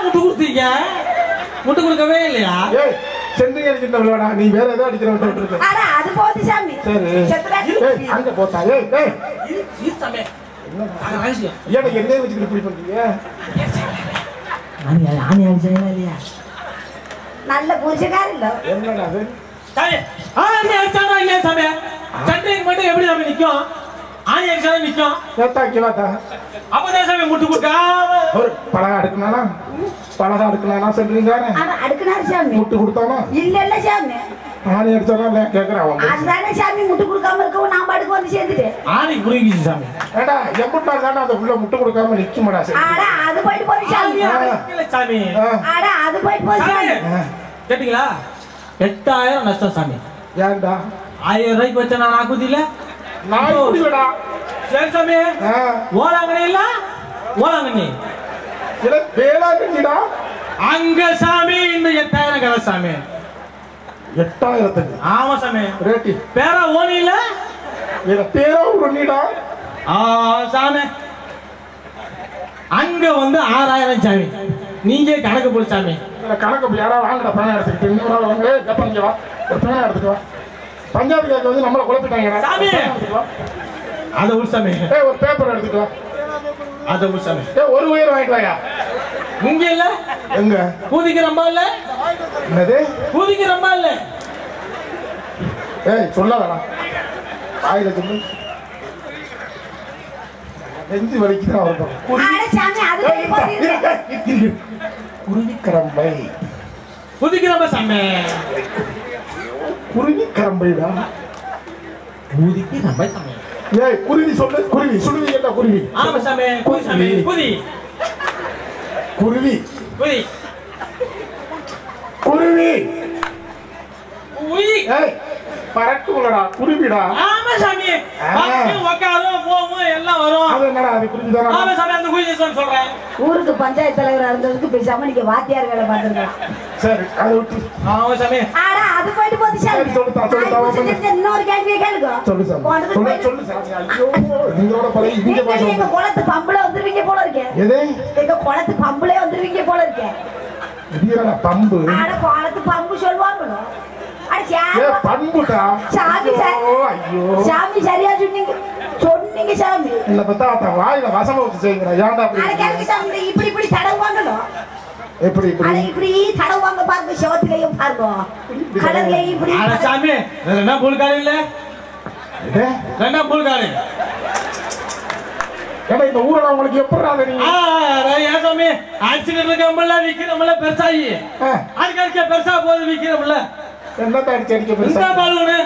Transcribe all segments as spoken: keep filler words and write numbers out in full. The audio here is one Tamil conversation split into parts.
முட்டு கொடுத்தீங்க முட்டு கொடுக்கவே இல்லையா சென்னையா சின்ன விளையாடா நீ வேற ஏதோ அடிக்கிற விட்டு இருக்கு அட அது போது சாமி சரி ஏய் அங்க போடா ஏய் ஏய் இது சாமி என்ன ரகசியம் ஏடா என்ன வச்சிட்டு இப்படி பண்றீங்க ஆனி ஆனி அடிச்சேனா இல்லையா நல்ல புரிச்சகார இல்ல என்னடா அது சாமி ஆனி அடிச்சானா இல்லையா சாமி சண்டைக்கு மட்டும் எப்படி சாமி நிக்கும் ஆனி அடிச்சானா நிக்கும் ஏத்தா கிளாதா அப்பதான் சாமி முட்டு கொடுக்க ஒரு பலகா எடுக்கனானா பலகா எடுக்கனானா சொல்றீங்க அட அடுக்குனாரு சாமி முட்டு கொடுத்தானா இல்ல இல்ல சாமி ஆனி அடிச்சானா இல்ல கேக்குறா அவன் அதுதானே சாமி முட்டு கொடுக்காம இருக்கவும் நான் பாட்டுக்கு வந்து சேர்ந்துட்டேன் ஆனி புரியுது சாமி ஏடா எம்பட்டா தான அந்த உள்ள முட்டு கொடுக்காம நிக்குமடா சரி அட அது போயிட்டு போய் சாமி இல்ல சாமி அட அது போயிட்டு போய் சாமி கேட்டீங்களா எட்டாயிரம் நஷ்டம் சாமி ஏன்டா ஆயிரம் ரூபாய்க்கு வச்ச நான் ஆக்குதில்ல நான் இப்படிடா சரி சாமி ஓலாங்கண்ணி இல்ல ஓலாங்கண்ணி இல்ல வேளாங்கண்ணிடா அங்க சாமி இந்த எட்டாயிரம் கடை சாமி எட்டாயிரத்துக்கு ஆமா சாமி ரேட்டி பேரா ஓனி இல்ல இல்ல பேரா உருணிடா ஆ சாமி அங்க வந்து ஆறாயிரம் சாமி நீங்க கணக்கு போடு சாமி கணக்கு யாரா வாங்கடா பேனா எடுத்துக்கிட்டு இன்னொரு ஆள் வாங்க எப்ப இங்க வா ஒரு பேனா எடுத்துட்டு வா பஞ்சாபி காரங்க வந்து நம்மள குழப்பிட்டாங்கடா சாமி அத உள் சாமி ஏய் ஒரு பேப்பர் எடுத்துட்டு வா அத உள் சாமி ஏய் ஒரு உயிர் வாங்கிட்டு வாயா இங்க இல்ல எங்க பூதிக்கு ரொம்ப இல்ல என்னது பூதிக்கு ரொம்ப இல்ல ஏய் சொல்லாதடா வாயில சொல்லு நெஞ்சு வலிக்குதா அவருக்கு அட சாமி அது போயிட்டு போய் குருவிக்கரம்பை பூதிக்கு ரொம்ப சாமி குருவிக்கரம்பைடா பூதிக்கு ரொம்ப சாமி ஏய் குருவி சொல்லு குருவி சுடுவி என்ன குருவி ஆமா சாமி குருவி சாமி பூதி குருவி பூதி குருவி உயி ஏய் பறக்கும்லடா குருவிடா ஆமா சாமி பறக்கு உட்காரும் போகும் எல்லாம் வரும் அது என்னடா அது குருவிதானா ஆமா சாமி அந்த குருவி சொல்றேன் ஊருக்கு பஞ்சாயத்து தலைவரா இருந்ததுக்கு பேசாம நீங்க வாத்தியார் வேலை பார்த்துருக்கலாம் சரி அது விட்டு ஆமா சாமி ஆனா அது போயிட்டு போச்சு சாமி சரி, சொல்லுதா, சொல்லுதா, நான் புடிச்சிட்டு இன்னொரு கேள்வியை கேளுங்க சொல்லு சாமி போனது சொல்லு போயிட்டு- சொல்லு சாமி ஐயோ நீங்களோட பழைய இங்க நீங்க பாசம் எங்க குளத்து பம்புல வந்துருவீங்க போல இருக்கே எது எங்க குளத்து பம்புலே வந்துருவீங்க போல இருக்கே இதுடா பம்பு ஆட குளத்து பம்பு சொல்லுவாங்களோ அட ஏ சாமி பண்புடா சாமி சார் ஐயோ ஐயோ சாமி சரியா சொன்னீங்க சொன்னீங்க சாமி இல்ல பத்தா அத வாயில வசமா வச்சு செய்யுங்கடா ஏன்டா அட அப்படி கேளுங்க சாமி இப்படி இப்படி தடவுவாங்களோ எப்படி இப்படி அட இப்படி தடவுவாங்க பாருங்க சிவத்துலயும் பாருங்க கடல்லையும் இப்படி அட சாமி ரெண்டா புல்காரி இல்ல ஏ ரெண்டா புல்காரி ஏடா இந்த ஊரடா உங்களுக்கு எப்பறா நீ ஆ ஏன் சாமி ஆக்சிடென்ட் இருக்கம்பல விக்கிறோம்ல பெருசாயி அதுக்கு அதுக்கு பெருசா போது விக்கிறோம்ல என்னடா அடிச்சு அடிக்க இந்த பெருசா பலூனு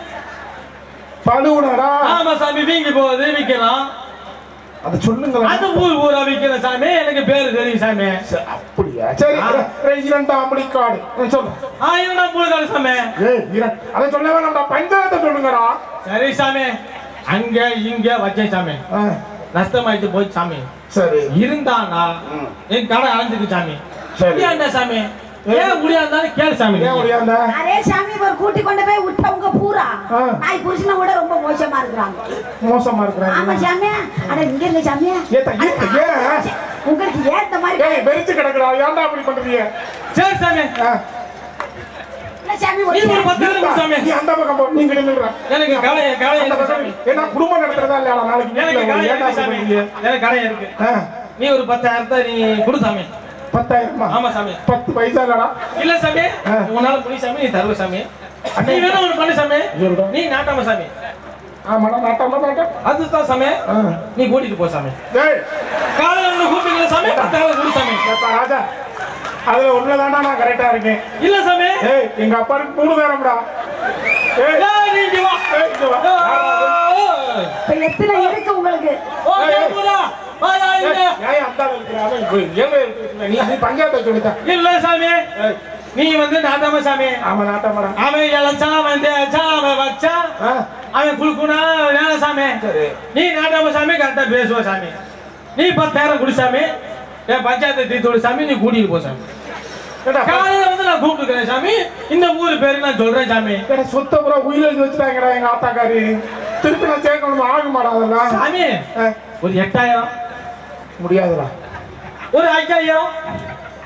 பலுவனடா ஆமா சாமி வீங்கி போகுது விக்கிறோம் அத சொல்லுங்களா அது ஊர் ஊரா விக்கிற சாமி எனக்கு பேரு தெரியும் சாமி அப்படியா சரி இரண்டாம் அப்படி காடு சொல்லு ஆயிரம் புல்காரி சாமி ஏய் இர- அதை சொல்லவே நம்ம பஞ்சாயத்தை சொல்லுங்கடா சரி சாமி அங்க இங்க வச்சேன் சாமி ஆ, நஷ்டமாயிட்டு போய் சாமி சரி இருந்தானா என் கடை அடைஞ்சிருக்கு சாமி சரி. ஏன்டா சாமி ஏன் முடியாதுன்னு கேளு சாமி ஏன் முடியாதா அரே சாமி ஒரு கூட்டி கொண்டு போய் விட்டவங்க பூரா ஆ. நாய் புருஷனை விட ரொம்ப மோசமா இருக்கிறாங்க மோசமா ஆமா இருக்கிறாங்க சாமி அட இங்க இருங்க சாமி ஏத்தா, ஏத்தா, ஏன்? உங்களுக்கு ஏத்த மாதிரி ஏய் வெறிச்சு கிடக்குறா ஏன்டா அப்படி பண்றீங்க சரி சாமி ஆ, இல்ல சாமி நீ ஒரு ஒரு பத்து நிமிஷம் சாமி நீ அந்த பக்கம் போ நீங்க நில்லுடா எனக்கு கடை கடை அந்த இருக்கு பக்கம் சாமி ஏன்னா குடும்பம் நடத்துறதா இல்லையா நாளைக்கு எனக்கு வீட்டுல கடை ஏன்டா இருக்கு அப்படி சாமி பண்றீங்க? எனக்கு கடை இருக்கு ஆ, நீ ஒரு பத்தாயிரத்தை நீ கொடு சாமி பத்தாயிரமா ஆமா சாமி பத்து பைசா இல்லடா இல்ல சாமி ஆ. உன்னால புடி சாமி நீ தருவ சாமி அண்ணே. நீ வேணா ஒண்ணு பண்ணு சாமி சொல்லுடா. நீ நாட்டாம சாமி ஆமாடா நாட்டாம நாட்டம் அதுதான் சாமி ஆ. நீ கூட்டிட்டு போ சாமி ஏய் காலையில ஒண்ணு கூப்பிட்டு சாமி பத்தாயிரம் கொடு சாமி ஏப்பா ராஜா அதுல ஒண்ணுதான்டா நான் கரெக்டா இருக்கேன் இல்ல சாமி ஏய் எங்க அப்பாருக்கு மூணு பேரம்டா ஏய் ஏய், நீ இங்க வா ஏய், இங்க வா. ஏய். இப்ப எத்தனை இருக்கு உங்களுக்கு ஓ, கேக்குதா? வாடா இங்க. ஏய், அந்த ஆளு இருக்கிற அவன் போய் ஏங்க இருக்கு? நீ நீ பஞ்சாயத்தை சொல்லிட்டா இல்ல சாமி ஏய், நீ வந்து நாட்டாம சாமி ஆமா நாட்டாமடா அவன் இழைச்சான் அவன் தேய்ச்சான் அவன் வச்சான் ஆ, அவன் குழுக்குனா வேலை சாமி சரி நீ நாட்டாம சாமி கரெக்டா பேசுவ சாமி நீ பத்தாயிரம் குடி சாமி என் பஞ்சாயத்து தீர்த்து சாமி நீ கூட்டிட்டு போ சாமி ஏடா காலையில வந்து நான் கூப்பிட்டுக்கிறேன் சாமி இந்த ஊரு பேரு நான் சொல்றேன் சாமி ஏடா சொத்த புறா உயிர் எழுதி வச்சுட்டாங்கடா எங்க ஆத்தாக்காரி திருப்பி நான் சேர்க்கணுமா ஆகுமாடா அதெல்லாம் சாமி ஆ, ஒரு எட்டாயிரம் முடியாதுடா ஒரு ஐயாயிரம்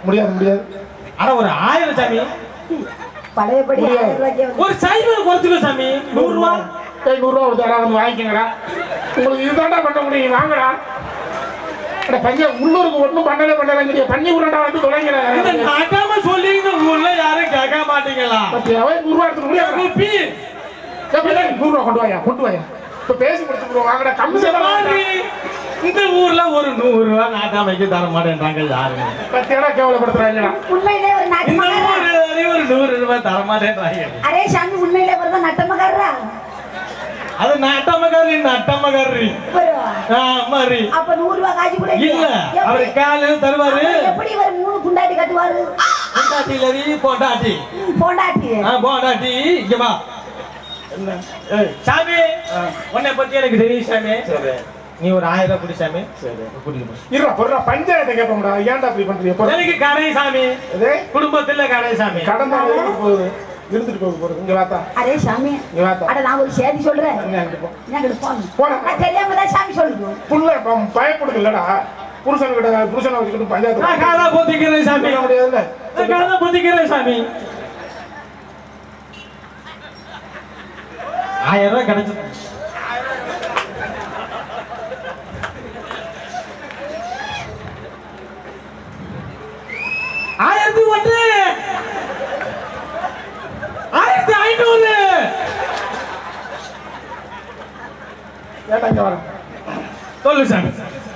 முடியாது முடியாது. ஆனா ஒரு ஆயிரம் சாமி. பழையபடி ஆயிரம் ரூபாய்க்கு ஒரு சைவர் குறைச்சுக்கோ சாமி. நூறு ரூபா ஏய் நூறு ரூபா கொடுத்து யாராவது வந்து வாங்கிக்கங்கடா. உங்களுக்கு இதுதான்டா பண்ண முடியும், வாங்கடா. அட பஞ்ச உள்ளூருக்கு ஒன்றும் பண்ணவே பண்ணலங்கிறிய பண்ணி உருண்டா வந்து தொலைங்கடா. இந்த நகாம சொல்லி இந்த ஊர்ல யாரும் கேட்க மாட்டீங்களா? பத்தியாவே நூறு ரூபா எடுத்து முடியாது. ரூபி நூறு ரூபா கொண்டு வாயா கொண்டு வாயா. இப்ப பேசி முடிச்சுக்கிறோம், வாங்கடா. கம்மி இந்த ஊர்ல ஒரு நூறு ரூபா நாட்டாமைக்கு தர மாட்டேன்றாங்க யாருங்க. பத்தியாடா கேவலப்படுத்துறாங்கடா. உண்மையிலே ஒரு இந்த நாட்டமகாரா? ஊர்ல ஒரு நூறு ரூபாய் தர மாட்டேன்றாங்க. அரே சாமி உண்மையிலே ஒரு நாட்டமகாரா? அது நாட்டமகாரி நாட்டமகாரி மாதிரி. அப்ப நூறு ரூபாய் காசு கூட இல்ல, அவரு காலையில தருவாரு. எப்படி இவர் மூணு புண்டாட்டி கட்டுவாரு? பொண்டாட்டி இல்லடி பொண்டாட்டி. பொண்டாட்டி பொண்டாட்டி இங்க வா. என்ன சாமி, உன்னை பத்தி எனக்கு தெரியும் சாமி. நீ ஒரு ஆயிரம் ரூபாய் குடி சாமி. இருடா பொருடா பஞ்சாயத்தை கேட்போம்டா. ஏன்டா அப்படி பண்றீங்க? எனக்கு கடை சாமி, குடும்பத்துல கடை சாமி. கடன் தான் போகுது, இருந்துட்டு போக போறது. இங்க வாத்தா. அரே சாமி, அட நான் ஒரு செய்தி சொல்றேன். தெரியாம தான் சாமி சொல்லுங்க. புள்ள பயப்படுது இல்லடா. புருஷன் கிட்ட புருஷனை வச்சுக்கிட்டு பஞ்சாயத்து நான் காதா போத்திக்கிறேன் சாமி. முடியாதுல்ல, காதா போத்திக்கிறேன் சாமி. ஆயிரம் ரூபாய் கிடைச்சது. ஆயிரத்தி ஒன்று, ஆயிரத்தி ஐநூறு. ஏட்டாங்க வரேன். சொல்லு சாமி.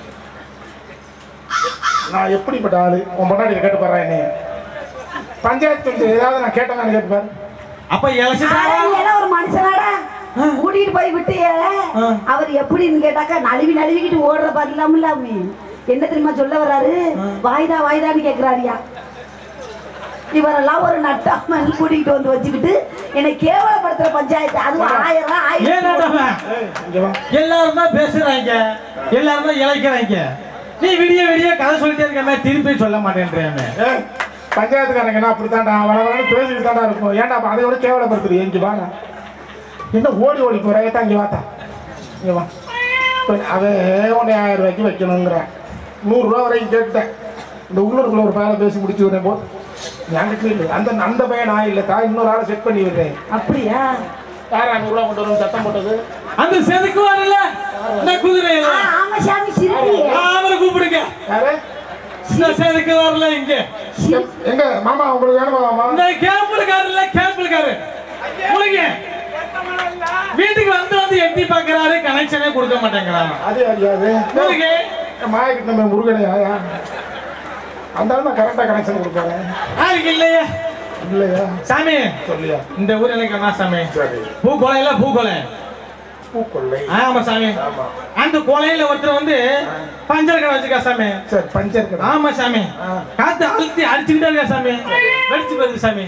நான் எப்படிப்பட்ட ஆளு? உன் முன்னாடி கேட்டு பாரு. என்னைய பஞ்சாயத்து ஏதாவது நான் கேட்டேன்னு கேட்டு பாரு. அப்ப ஒரு மனுஷனாடா கூட்டிட்டு போய் விட்டு அவர் எப்படின்னு கேட்டாக்கா நழுவி நழுவிக்கிட்டு ஓடுற பதிலாம இல்லாம என்ன தெரியுமா சொல்ல வர்றாரு? வாய்தா வாய்தான்னு கேக்குறாரியா. இவரெல்லாம் ஒரு நட்டாமல் கூட்டிகிட்டு வந்து வச்சுக்கிட்டு என்னை கேவலப்படுத்துற பஞ்சாயத்து. அது ஆயிரம் ஆயிரம். எல்லாரும் தான் பேசுறாங்க, எல்லாரும் தான் இழைக்கிறாங்க. நீ விடிய விடிய கதை சொல்லிட்டே இருக்க, திருப்பி சொல்ல மாட்டேன்றேன். பஞ்சாயத்துக்காரங்கன்னா அப்படித்தான்டா வள வளன்னு பேசிட்டு தாண்டா இருக்கும். ஏன்டா அதை விட கேவலப்படுத்துறீங்க? இங்க வாங்க. என்ன ஓடி ஓடி போற? ஏத்தா இங்க வாத்தா, இங்க வா. அவன் உன்னை ஆயிரம் ரூபாய்க்கு வைக்கணுங்கிறேன். நூறுரூவா வரைக்கும் கேட்டுட்டேன். இந்த உள்ளூருக்குள்ள ஒரு பையனை பேசி முடிச்சு விடுறேன் போ. அந்த அந்த பையன் நான் இல்ல தான், இன்னொரு ஆளை செட் பண்ணி விடுறேன். அப்படியா? யாரா நூறுரூவா கொண்டு வரும் சத்தம் போட்டது? அந்த செதுக்கு வரல இந்த குதிரை. ஆமா சாமி, சிரிப்பி அவரை கூப்பிடுங்க. யாரு செதுக்கு வரல? இங்க எங்க மாமா உங்களுக்கு வேணுமா? மாமா இந்த கேம்பிள்காரு இல்ல, கேம்பிள்காரு முழுங்க வீட்டுக்கு வந்து வந்து எட்டி பாக்குறாரு, கனெக்ஷனே கொடுக்க மாட்டேங்கிறாங்க. அது அறியாது முருக மாயக்கிட்ட நம்ம முருகனையா? அந்த ஆள் நான் கரெக்டா கனெக்ஷன் கொடுப்பாரு. யாருக்கு இல்லையா? இல்லையா சாமி சொல்லியா? இந்த ஊர் எனக்கு என்ன சாமி? பூக்கொலை இல்ல, பூக்கொலை. பூக்கொலை? ஆமா சாமி. அந்த கொலையில ஒருத்தர் வந்து பஞ்சர் கடை வச்சுக்கா சாமி. சரி, பஞ்சர் கடை. ஆமா சாமி. காத்து அழுத்தி அடிச்சுக்கிட்டே இருக்கா சாமி. வெடிச்சு போகுது சாமி.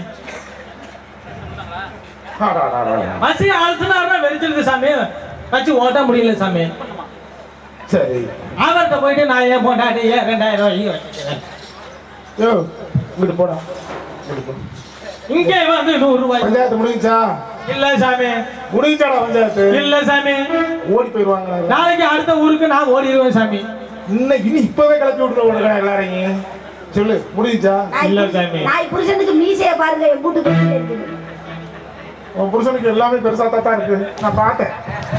மசி அழுத்தினாருன்னா வெடிச்சிருக்கு சாமி. வச்சு ஓட்ட முடியல சாமி. சரி, அவர்கிட்ட போயிட்டு நான் ஏன் போட்டாடி ஏன் ரெண்டாயிரம் ரூபாய் வச்சுக்கிறேன். யோ இங்கிட்டு போடா. இங்கே வந்து நூறு ரூபாய். பஞ்சாயத்து முடிஞ்சா? இல்ல சாமி. முடிஞ்சாடா பஞ்சாயத்து? இல்ல சாமி. ஓடி போயிருவாங்க. நாளைக்கு அடுத்த ஊருக்கு நான் ஓடிடுவேன் சாமி. இன்னைக்கு இன்னும் இப்பவே கிளப்பி விட்டுருவோம் எல்லாரையும். சொல்லு முடிஞ்சா? இல்ல சாமி. நான் புருஷனுக்கு மீசைய பாருங்க, என் கூட்டு பெருசா இருக்குது. உன் புருஷனுக்கு எல்லாமே பெருசா தான் இருக்கு, நான் பார்த்தேன்.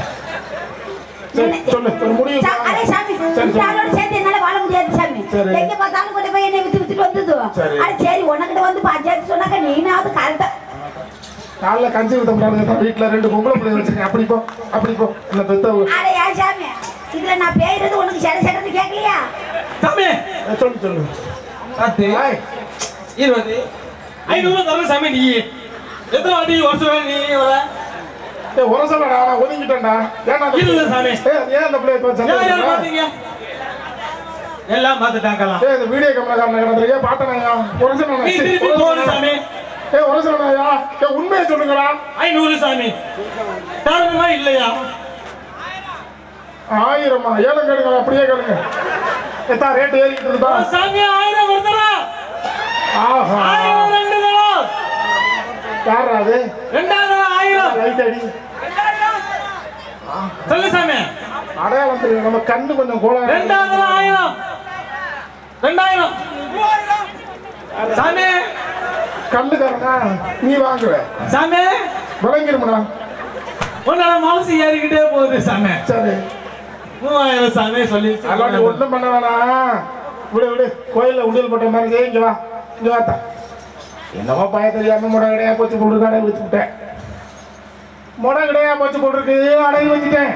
சொல்லு முடியும். அரே சாமி, யாரோட சேர்ந்து என்னால வாழ முடியாது சாமி. எங்க பார்த்தாலும் கொண்டு போய் என்னை விட்டு விட்டுட்டு வந்துது. அது சரி, உனக்கிட்ட வந்து பஞ்சாயத்து சொன்னாக்க நீனாவது கரெக்டா. காலைல கஞ்சி ஊத்த முடியாது, வீட்டுல ரெண்டு பொம்பளை பிள்ளை வச்சிருக்கேன். அப்படி போ அப்படி போ. என்ன பெத்த அரே யா சாமி, இதுல நான் பேயிறது உனக்கு சட சடன்னு கேட்கலையா சாமி? சொல்லு சொல்லு. பத்து இருபது ஐநூறு தரணும் சாமி. நீ எத்தனை வாட்டி வருஷம் நீ வர? ஒரு சொல்லடா, நான் ஒதுங்கிட்டேன்டா. ஏன்னா இல்ல சாமி. ஏன் அந்த பிள்ளைய பாத்தீங்க? எல்லாம் பார்த்துட்டாங்கலாம். ஏய், இந்த வீடியோ கேமராக்காரனை கடந்துறியே பார்த்தனையா? ஒரு சொல்லணும். நீ திருப்பி போடு சாமி. ஏய், ஒரு சொல்லணும்யா. ஏய், உண்மையை சொல்லுங்கடா. ஐநூறு சாமி. தரணுமா இல்லையா? ஆயிரமா? ஏலம் கேளுங்க, அப்படியே கேளுங்க. எத்தா ரேட் ஏறிட்டு இருந்தா சாமி? ஆயிரம் வருதா? ஆஹா, ஆயிரம் ரெண்டு தரம். யாரா அது? ரெண்டாயிரம் ஆயிரம். லைட் அடி. சொல்லு சாமி. அடையாளம் தெரியும், நம்ம கண்ணு கொஞ்சம் கோளாறு. ரெண்டாயிரம் ஆயிரம். ரெண்டாயிரம் சாமி கண்ணுக்காரனா நீ வாங்குவ சாமி விளங்கிருமடா. உன்னோட மனசு ஏறிக்கிட்டே போகுது சாமி. சரி மூவாயிரம் சாமி சொல்லி அதெல்லாம் நீ ஒண்ணும் பண்ண வேணாம். விடு விடு கோயில்ல உண்டியல் போட்ட மாதிரி இங்க வா இங்க வாத்தா. என்னவோ பய தெரியாம முடை கிடையா போச்சு போட்டு அடகு வச்சு விட்டேன். முடை கிடையா போச்சு போட்டுருக்கு அடகு வச்சுட்டேன்.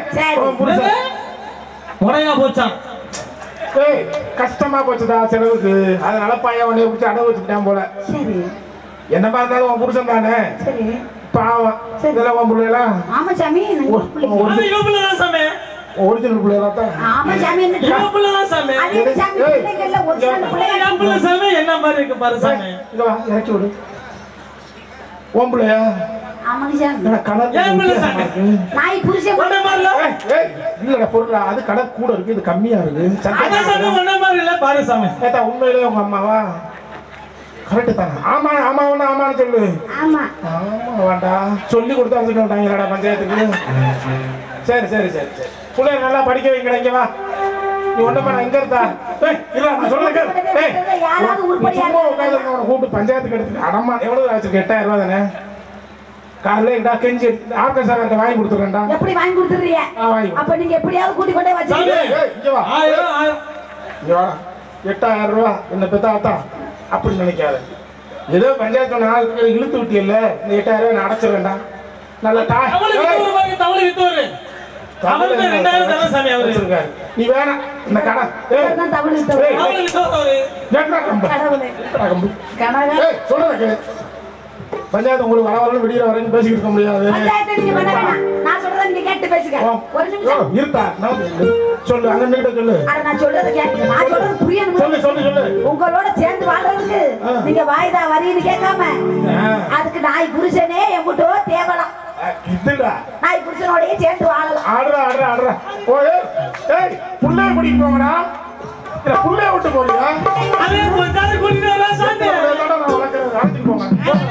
முறையா போச்சான். ஏய் கஷ்டமா போச்சுதா செலவுக்கு. அதனால பையன் உன்னைய பிடிச்சி அடகு வச்சுக்கிட்டான் போல. சரி என்ன பார்த்தாலும் உன் புருஷன் தானே. சரி பாவம் இதெல்லாம் உன் பிள்ளைகளா? ஆமா சாமி சாமி ஒரிஜினல் பிள்ளைகளா தான். ஆமா சாமி சாமி அது சாமி பிள்ளைகள்ல ஒரிஜினல் பிள்ளைங்க சாமி என்ன மாதிரி இருக்கு பாரு சாமி. இங்க வா இறக்கி விடு. உன் பிள்ளையா? ஆமாங்க சாமி. கலர் நாய் புருஷன் ஒண்ணே மாதிரில ஏய் இல்லடா பொருளா அது கலர் கூட இருக்கு இது கம்மியா இருக்கு. அதான் சாமி ஒண்ணே மாதிரி இல்ல பாரு சாமி. ஏத்தா உண்மையிலேயே உங்க அம்மாவா? கரெக்ட் தானே? ஆமா ஆமா ஒண்ணு ஆமான்னு சொல்லு. ஆமா ஆமா வேண்டா சொல்லி கொடுத்து அனுப்பிட்டு விட்டாங்களாடா பஞ்சாயத்துக்கு. சரி சரி சரி சரி பிள்ளைய நல்லா படிக்க வைக்கடா. இங்க வா நீ ஒண்ணு பண்ண எங்க இருந்தா? ஏய் இல்ல நான் சொல்றேன். ஏய் யாராவது உருப்படியா சும்மா உட்கார்ந்து அவனை கூப்பிட்டு பஞ்சாயத்துக்கு எடுத்து அடமா எவ்வளவு ஆச்சு? எட்டாயிரம் ரூபாய் தானே. காலையில இந்தா கெஞ்சி ஆர்கஸ்ட்ரா வாங்கி கொடுத்துறேன்டா. எப்படி வாங்கி கொடுத்துறீங்க? அப்ப நீங்க எப்படியாவது கூட்டி கொண்டே வச்சிருங்க. ஏய் இங்க வா ஆயிரம் ஆயிரம் இங்க வா. எட்டாயிரம் ரூபாய் என்ன பெத்தாத்தா அப்படி நினைக்காத. ஏதோ பஞ்சாயத்து நாளுக்கு இழுத்து விட்டியல்ல இந்த எட்டாயிரம் ரூபாய் நான் அடைச்சிடறேன்டா. நல்ல தாய் தவளை வித்தவரு அவருக்கு ரெண்டாயிரம் தானே சாமி அவரு வச்சிருக்காரு. நீ வேணாம் இந்த கடை. ஏய் நான் தமிழ் வித்தவர். ஏய், தவளை வித்தவரு ஏன்டா கம்பு? கடவுளே கம்பு. கனகா ஏய் சொல்றத கேளு. பஞ்சாயத்து உங்களுக்கு வர வரல விடியற வரைக்கும் பேசிக்கிட்டு இருக்க முடியாது. பஞ்சாயத்து நீங்க பண்ண வேணாம். நான் சொல்றத நீங்க கேட்டு பேசுங்க. ஒரு நிமிஷம் ஓ, இருத்தா நான் சொல்லு அங்க நிக்கிட்ட சொல்லு. அட நான் சொல்றத கேளுங்க. நான் சொல்றது புரியணும். சொல்லு சொல்லு சொல்லு. உங்களோட சேர்ந்து வாழ்றதுக்கு நீங்க வாய்தா வரின்னு கேட்காம அதுக்கு நாய் புருஷனே எங்கிட்டோ தேவலாம். இதுடா நாய் புருஷனோடயே சேர்ந்து வாழலாம். ஆடுறா ஆடுறா ஆடுறா. ஓ ஏய் ஏய் புள்ளைய கூட்டிட்டு போங்கடா. இல்ல புள்ளைய விட்டு போறியா? அதே கொஞ்சம் கூட்டிட்டு வரா சாமி. நான் வளர்க்கறது அழைச்சிட்டு போங்க.